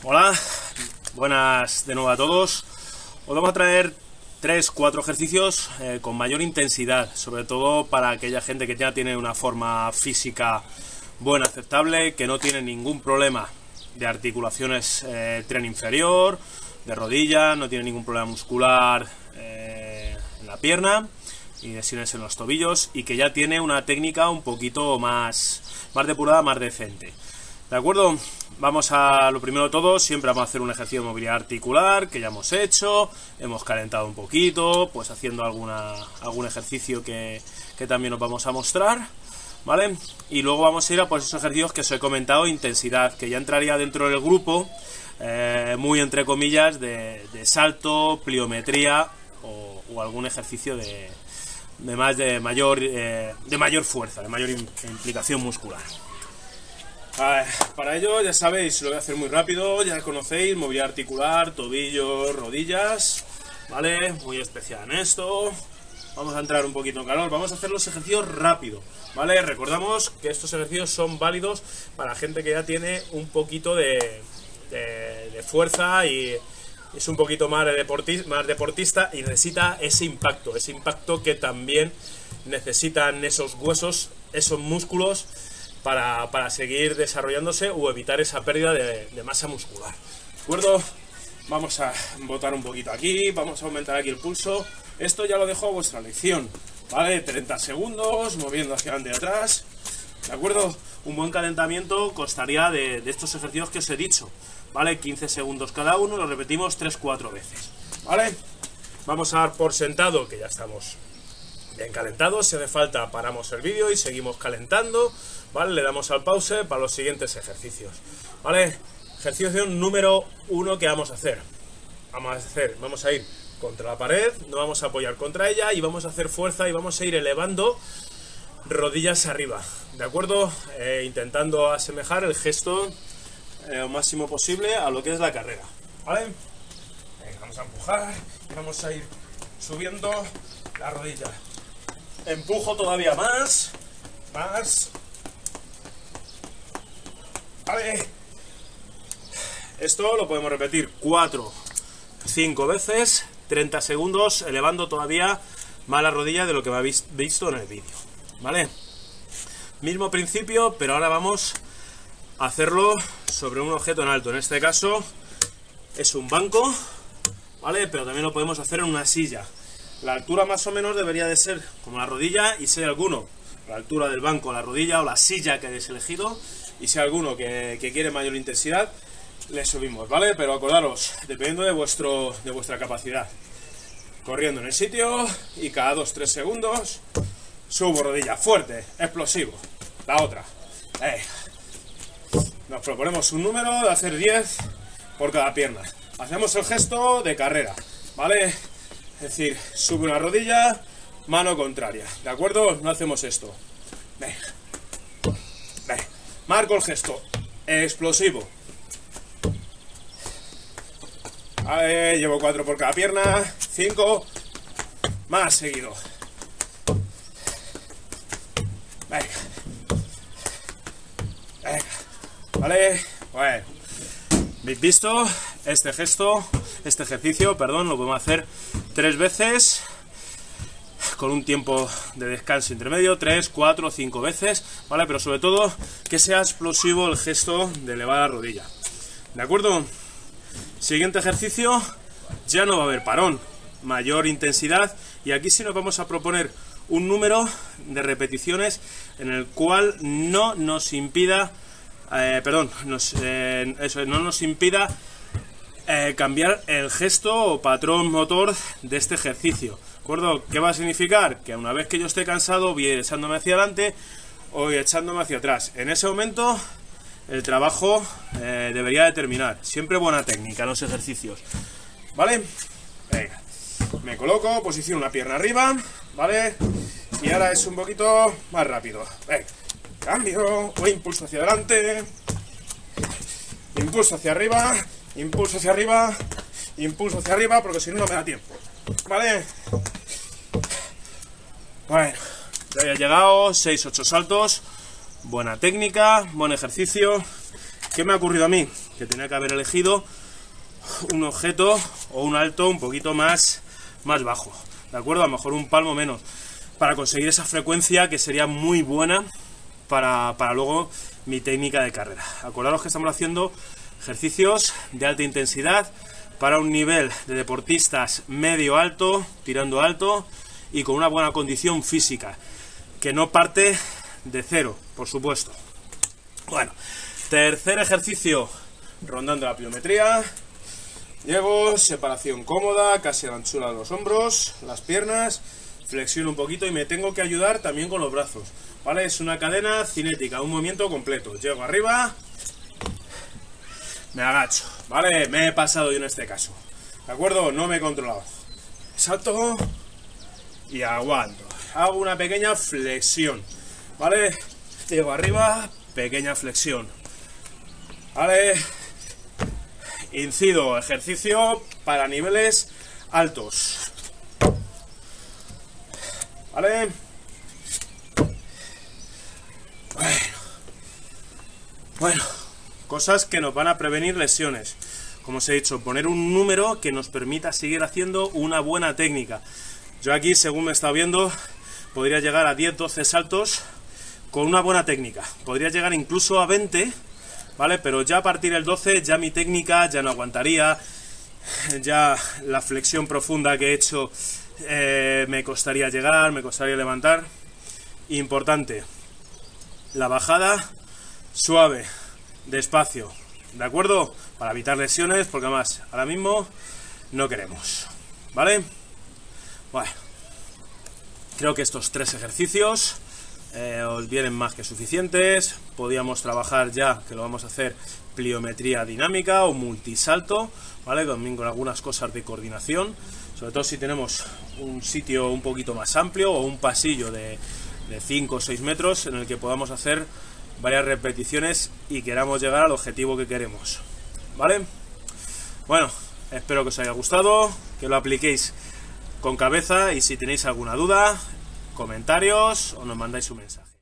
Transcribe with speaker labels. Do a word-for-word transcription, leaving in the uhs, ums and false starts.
Speaker 1: Hola, buenas de nuevo a todos. Os vamos a traer tres cuatro ejercicios eh, con mayor intensidad, sobre todo para aquella gente que ya tiene una forma física buena, aceptable, que no tiene ningún problema de articulaciones eh, tren inferior, de rodilla, no tiene ningún problema muscular eh, en la pierna y lesiones en los tobillos, y que ya tiene una técnica un poquito más, más depurada, más decente. ¿De acuerdo? Vamos a lo primero de todo, siempre vamos a hacer un ejercicio de movilidad articular que ya hemos hecho, hemos calentado un poquito, pues haciendo alguna, algún ejercicio que, que también os vamos a mostrar, ¿vale? Y luego vamos a ir a pues, esos ejercicios que os he comentado, intensidad, que ya entraría dentro del grupo, eh, muy entre comillas, de, de salto, pliometría o, o algún ejercicio de, de, más, de, mayor, eh, de mayor fuerza, de mayor implicación muscular. Ver, para ello, ya sabéis, lo voy a hacer muy rápido, ya conocéis, movilidad articular, tobillos, rodillas, ¿vale? Muy especial en esto. Vamos a entrar un poquito en calor, vamos a hacer los ejercicios rápido, ¿vale? Recordamos que estos ejercicios son válidos para gente que ya tiene un poquito de, de, de fuerza y es un poquito más, deportista, más deportista y necesita ese impacto, ese impacto que también necesitan esos huesos, esos músculos, Para, para seguir desarrollándose o evitar esa pérdida de, de masa muscular. ¿De acuerdo? Vamos a botar un poquito aquí, vamos a aumentar aquí el pulso. Esto ya lo dejo a vuestra elección, ¿vale? treinta segundos, moviendo hacia adelante y atrás. ¿De acuerdo? Un buen calentamiento constaría de, de estos ejercicios que os he dicho, ¿vale? quince segundos cada uno, lo repetimos tres cuatro veces, ¿vale? Vamos a dar por sentado que ya estamos bien calentados. Si hace falta paramos el vídeo y seguimos calentando, ¿vale? Le damos al pause para los siguientes ejercicios, ¿vale? Ejercicio número uno que vamos a hacer. Vamos a hacer, vamos a ir contra la pared, nos vamos a apoyar contra ella y vamos a hacer fuerza y vamos a ir elevando rodillas arriba, ¿de acuerdo? Eh, intentando asemejar el gesto eh, lo máximo posible a lo que es la carrera, ¿vale? Venga, vamos a empujar y vamos a ir subiendo la rodilla. Empujo todavía más, más. Vale. Esto lo podemos repetir cuatro, cinco veces, treinta segundos, elevando todavía más la rodilla de lo que me habéis visto en el vídeo, ¿vale? Mismo principio, pero ahora vamos a hacerlo sobre un objeto en alto. En este caso es un banco, ¿vale? Pero también lo podemos hacer en una silla. La altura más o menos debería de ser como la rodilla, y si hay alguno, la altura del banco, la rodilla o la silla que hayáis elegido, y si hay alguno que, que quiere mayor intensidad, le subimos, ¿vale? Pero acordaros, dependiendo de, vuestro, de vuestra capacidad. Corriendo en el sitio y cada dos tres segundos subo rodilla, fuerte, explosivo. La otra. Eh. Nos proponemos un número de hacer diez por cada pierna. Hacemos el gesto de carrera, ¿vale? Es decir, sube una rodilla, mano contraria, ¿de acuerdo? No hacemos esto. Venga. Venga. Marco el gesto. Explosivo. Vale, llevo cuatro por cada pierna. cinco. Más seguido. Venga. Venga. Vale. Bueno. ¿Habéis visto? Este gesto, este ejercicio, perdón, lo podemos hacer tres veces con un tiempo de descanso intermedio, tres, cuatro, cinco veces, ¿vale? Pero sobre todo que sea explosivo el gesto de elevar la rodilla, ¿de acuerdo? Siguiente ejercicio, ya no va a haber parón, mayor intensidad, y aquí sí nos vamos a proponer un número de repeticiones en el cual no nos impida, eh, perdón, nos, eh, eso, no nos impida Eh, cambiar el gesto o patrón motor de este ejercicio, ¿de acuerdo? ¿Qué va a significar? Que una vez que yo esté cansado voy echándome hacia adelante o echándome hacia atrás. En ese momento el trabajo eh, debería de terminar. Siempre buena técnica en los ejercicios, ¿vale? Venga, me coloco, posiciono una pierna arriba, ¿vale? Y ahora es un poquito más rápido. Venga, cambio, o impulso hacia adelante, impulso hacia arriba, impulso hacia arriba, impulso hacia arriba, porque si no, no me da tiempo, ¿vale? Bueno, ya he llegado, seis ocho saltos, buena técnica, buen ejercicio. ¿Qué me ha ocurrido a mí? que tenía que haber elegido un objeto o un alto un poquito más, más bajo, ¿de acuerdo? A lo mejor un palmo menos, para conseguir esa frecuencia que sería muy buena para, para luego mi técnica de carrera. Acordaros que estamos haciendo ejercicios de alta intensidad para un nivel de deportistas medio alto, tirando alto y con una buena condición física, que no parte de cero, por supuesto. Bueno, tercer ejercicio, rondando la pliometría. Llevo separación cómoda, casi a la anchura de los hombros, las piernas, flexiono un poquito y me tengo que ayudar también con los brazos, ¿vale? Es una cadena cinética, un movimiento completo. Llego arriba, me agacho, ¿vale? Me he pasado yo en este caso, ¿de acuerdo? No me he controlado. Salto y aguanto. Hago una pequeña flexión, ¿vale? Llego arriba, pequeña flexión, ¿vale? Incido, ejercicio para niveles altos, ¿vale? Bueno, bueno, cosas que nos van a prevenir lesiones. Como os he dicho, poner un número que nos permita seguir haciendo una buena técnica. Yo aquí, según me he estado viendo, podría llegar a diez doce saltos con una buena técnica. Podría llegar incluso a veinte, ¿vale? Pero ya a partir del doce ya mi técnica ya no aguantaría, ya la flexión profunda que he hecho eh, me costaría llegar, me costaría levantar. Importante, la bajada suave, despacio, ¿de acuerdo? Para evitar lesiones, porque además ahora mismo no queremos, ¿vale? Bueno, creo que estos tres ejercicios Eh, os vienen más que suficientes. Podíamos trabajar ya, que lo vamos a hacer, pliometría dinámica o multisalto, ¿vale? También con algunas cosas de coordinación, sobre todo si tenemos un sitio un poquito más amplio o un pasillo de, de cinco o seis metros en el que podamos hacer varias repeticiones y queramos llegar al objetivo que queremos, ¿vale? Bueno, espero que os haya gustado, que lo apliquéis con cabeza y si tenéis alguna duda, comentarios o nos mandáis un mensaje.